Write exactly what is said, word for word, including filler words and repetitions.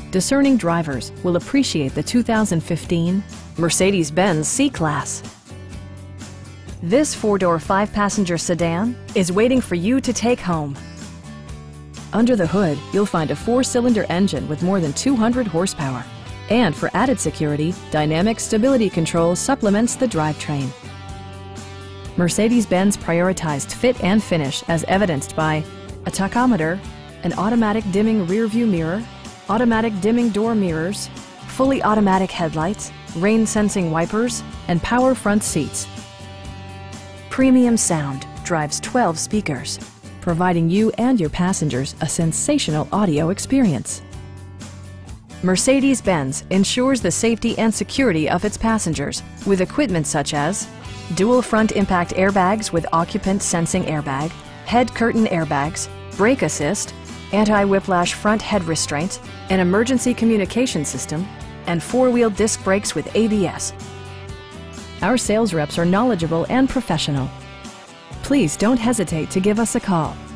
discerning drivers will appreciate the two thousand fifteen Mercedes-Benz C-Class. This four-door, five-passenger sedan is waiting for you to take home. Under the hood, you'll find a four-cylinder engine with more than two hundred horsepower. And for added security, Dynamic Stability Control supplements the drivetrain. Mercedes-Benz prioritized fit and finish as evidenced by a tachometer, an automatic dimming rear-view mirror, automatic dimming door mirrors, fully automatic headlights, rain-sensing wipers, and power front seats. Premium sound drives twelve speakers, providing you and your passengers a sensational audio experience. Mercedes-Benz ensures the safety and security of its passengers with equipment such as dual front impact airbags with occupant sensing airbag, head curtain airbags, brake assist, anti-whiplash front head restraints, an emergency communication system, and four-wheel disc brakes with A B S. Our sales reps are knowledgeable and professional. Please don't hesitate to give us a call.